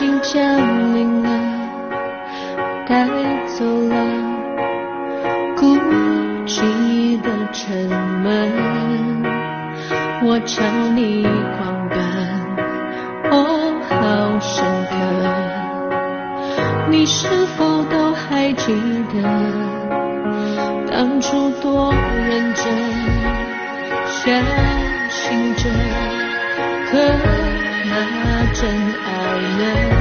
情降临了，带走了孤寂的沉闷。我朝你狂奔，哦，好深刻。你是否都还记得当初多认真，相信着，可那真爱呢，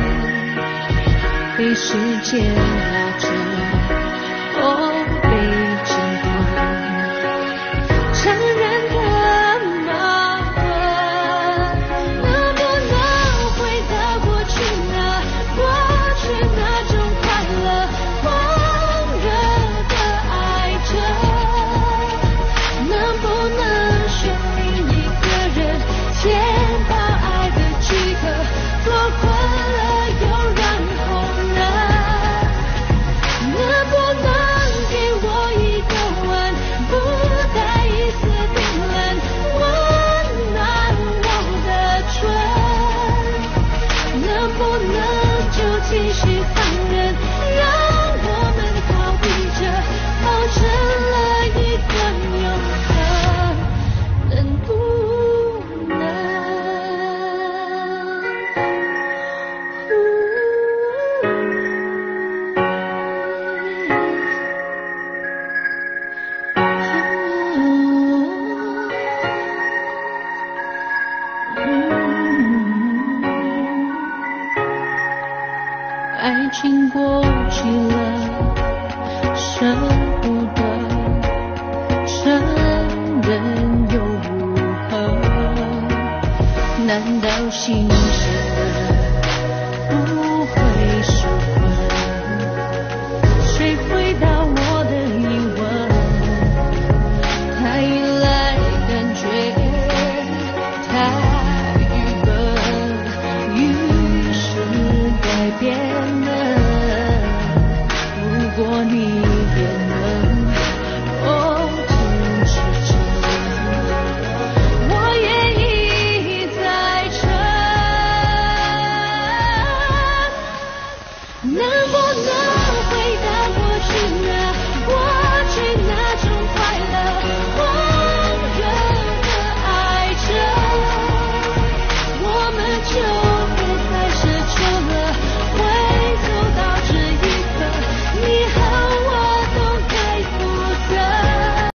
被时间拉着，哦，被经过残忍的矛盾，能不能回到过去呢？过去那种快乐狂热的爱着，能不能选另一个人填饱爱的饥渴，多困了又然后呢？能不能给我一个吻，不带一丝冰冷，温暖我的唇？能不能就继续放任，让我们逃避着，熬成了一段永恒？能不能？爱情过期了，舍不得，承认又如何？难道心